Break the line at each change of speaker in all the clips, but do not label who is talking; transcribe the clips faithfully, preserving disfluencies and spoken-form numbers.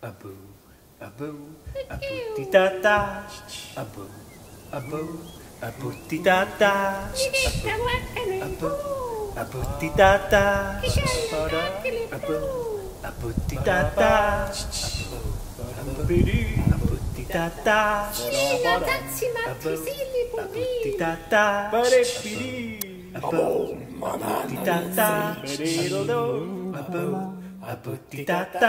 abu, abu, abu titata, abu, abu, abu titata, abu, abu titata, abu, abu titata, abu, abu titata, abu, abu titata, abu, titata, abu, abu titata,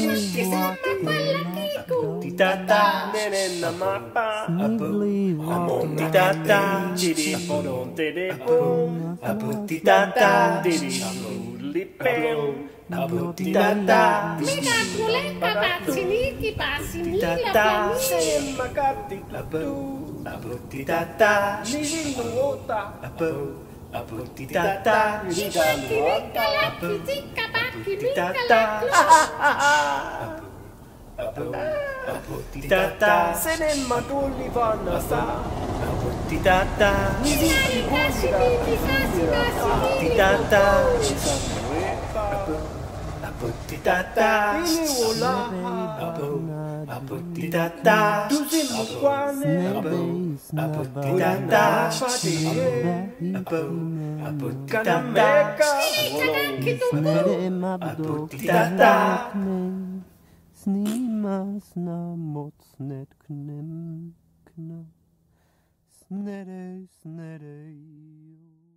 abu titata, nenena mapa, abu, abu titata, didi bodon didi boom, abu titata, didi lipel, abu titata, titata, makati, abu, abu titata, nilingota, abu, abu titata, niligaluota, abu, abu titata, abu, abu titata, senen maduli vanasa, abu titata, niliki bulira, titata, abu, abu titata, ini wola, abu, abu titata, dusin mukwane, abu, abu titata, abu, abu titata, abu titata,
Snimas na mocnet knem kna snere snere